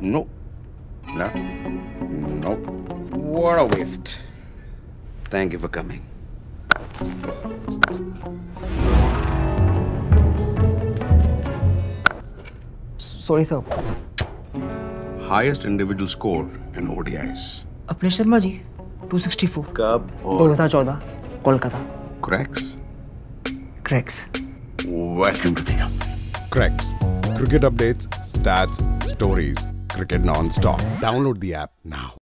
No. No. No. What a waste. Thank you for coming. Sorry, sir. Highest individual score in ODIs. अपने शर्मा जी 264 कब और 2014 Kolkata. Crex? Crex. Welcome to the company. Crex. Cricket updates, stats, stories. Cricket non-stop. Download the app now.